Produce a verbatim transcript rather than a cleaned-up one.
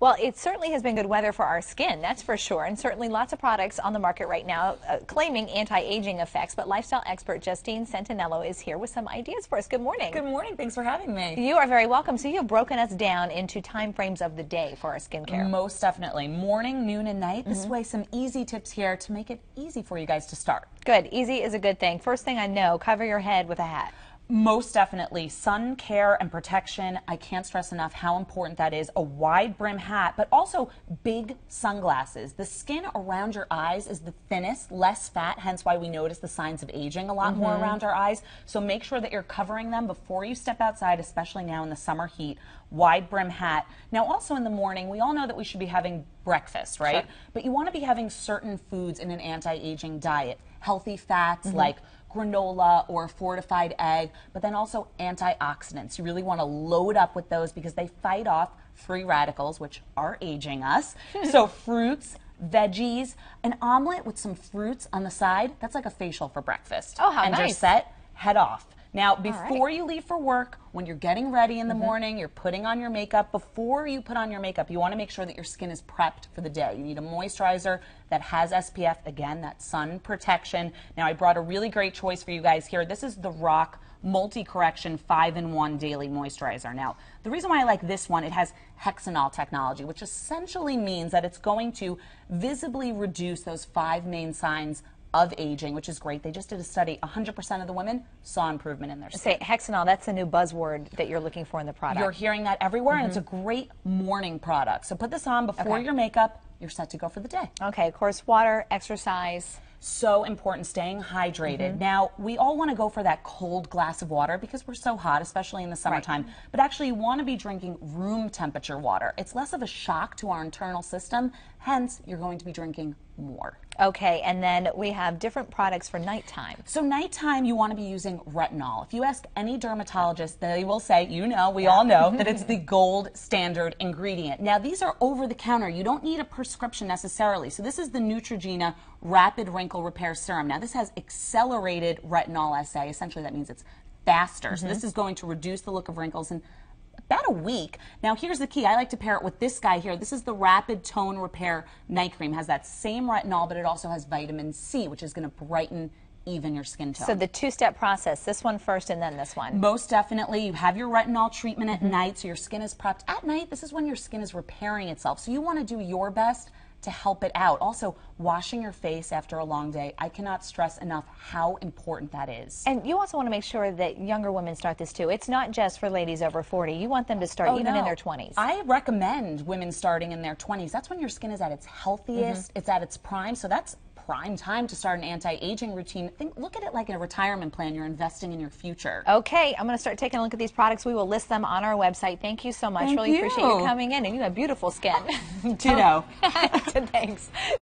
Well, it certainly has been good weather for our skin, that's for sure, and certainly lots of products on the market right now uh, claiming anti-aging effects, but lifestyle expert Justine Santaniello is here with some ideas for us. Good morning. Good morning. Thanks for having me. You are very welcome. So you have broken us down into time frames of the day for our skincare. Most definitely. Morning, noon, and night. This Mm-hmm. way, some easy tips here to make it easy for you guys to start. Good. Easy is a good thing. First thing I know, cover your head with a hat. Most definitely. Sun care and protection. I can't stress enough how important that is. A wide brim hat, but also big sunglasses. The skin around your eyes is the thinnest, less fat, hence why we notice the signs of aging a lot mm-hmm. more around our eyes. So make sure that you're covering them before you step outside, especially now in the summer heat. Wide brim hat. Now also in the morning, we all know that we should be having breakfast, right? Sure. But you want to be having certain foods in an anti-aging diet. Healthy fats mm-hmm. like granola or fortified egg, but then also antioxidants. You really want to load up with those because they fight off free radicals, which are aging us. So fruits, veggies, an omelet with some fruits on the side, that's like a facial for breakfast. Oh, how and nice. And you're set, head off. Now, before right. you leave for work, when you're getting ready in the mm-hmm. morning, you're putting on your makeup, before you put on your makeup, you want to make sure that your skin is prepped for the day. You need a moisturizer that has S P F, again, that sun protection. Now, I brought a really great choice for you guys here. This is the Rock Multi-Correction five in one Daily Moisturizer. Now, the reason why I like this one, it has hexanol technology, which essentially means that it's going to visibly reduce those five main signs of aging, which is great. They just did a study. one hundred percent of the women saw improvement in their skin. Say hexanol, that's a new buzzword that you're looking for in the product. You're hearing that everywhere, mm-hmm. and it's a great morning product. So put this on before okay. your makeup. You're set to go for the day. Okay, of course, water, exercise. So important, staying hydrated. Mm-hmm. Now, we all want to go for that cold glass of water because we're so hot, especially in the summertime. Right. But actually, you want to be drinking room temperature water. It's less of a shock to our internal system, hence, you're going to be drinking more. Okay, and then we have different products for nighttime. So nighttime, you want to be using retinol. If you ask any dermatologist, they will say, you know, we yeah. all know, that it's the gold standard ingredient. Now, these are over the counter. You don't need a prescription necessarily. So this is the Neutrogena Rapid Wrinkle Repair Serum. Now, this has accelerated retinol S A. Essentially, that means it's faster. Mm-hmm. So this is going to reduce the look of wrinkles in about a week. Now, here's the key. I like to pair it with this guy here. This is the Rapid Tone Repair Night Cream. It has that same retinol, but it also has vitamin C, which is going to brighten even your skin tone. So the two-step process, this one first and then this one. Most definitely. You have your retinol treatment at mm-hmm. night, so your skin is prepped. At night, this is when your skin is repairing itself. So you want to do your best to help it out. Also, washing your face after a long day, I cannot stress enough how important that is. And you also want to make sure that younger women start this too. It's not just for ladies over forty. You want them to start oh, even no. in their twenties. I recommend women starting in their twenties. That's when your skin is at its healthiest, mm-hmm. it's at its prime, so that's prime time to start an anti-aging routine. Think, look at it like a retirement plan. You're investing in your future. Okay, I'm going to start taking a look at these products. We will list them on our website. Thank you so much. Thank really you. appreciate you coming in, and you have beautiful skin. Ditto. Thanks.